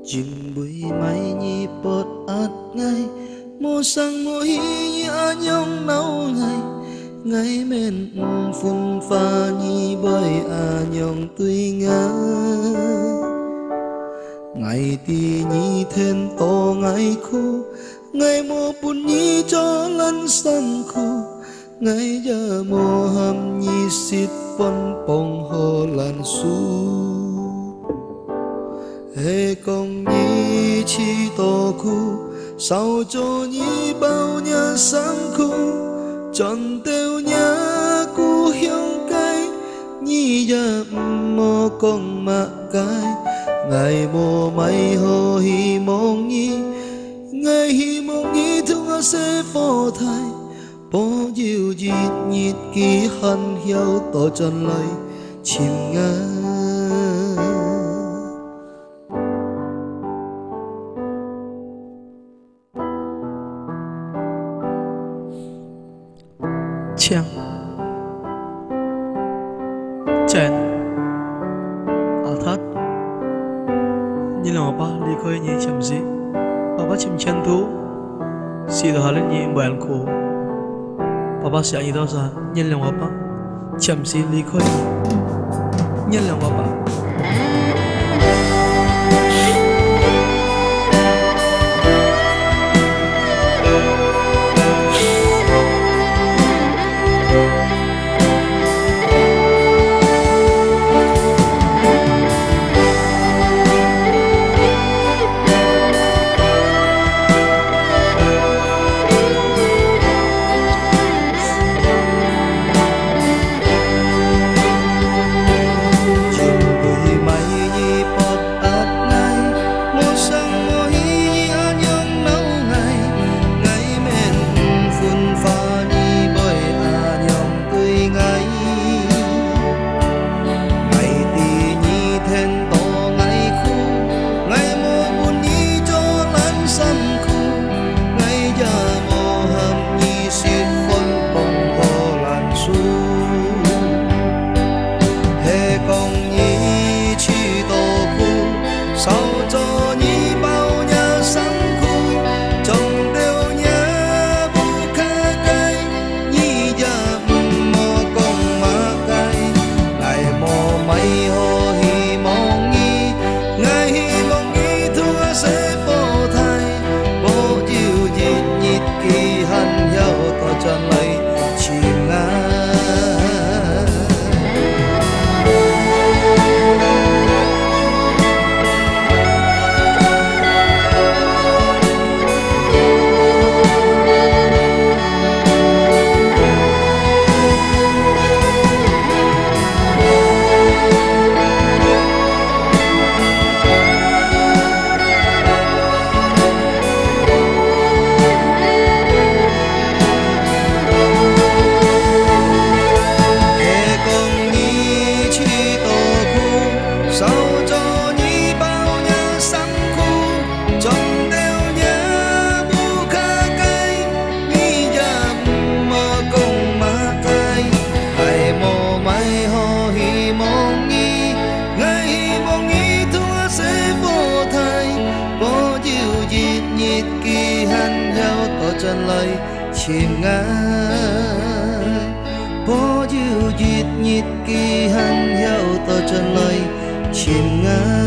Jin bui mai nhi pot at ngay mo sang mo hi anyong nau ngay ngay men phun pha nhi bơi anyong tươi ngay ngày ti nhi then to ngày khu ngày mo bun nhi cho lăn san khu ngày giờ mo ham nhi sit pon pong ho lan su hệ công nhi chi to khu sao cho nhi bao nhiêu sáng khu chọn tiêu nhá cu hiông cái nhi giờ mò con mà cái ngày mò mày hồ hi mong nhi ngày hi mong nhi thương sẽ phô thay bố diệu dịt nhịt kỳ hân hiếu tổ chân lấy chìm ngã Chàng Chàng Thất Như là ba lý khơi nhé chậm gì Bà chậm chân thú Xì đồ hà lên nhé bởi khổ Bà sẽ ý đó ra Nhân lòng bà chậm gì lý khơi Nhân lòng bà chân lấy chìm ngã bố diệu dịt nhịt kỳ hăng hiếu tờ chân lấy chìm ngã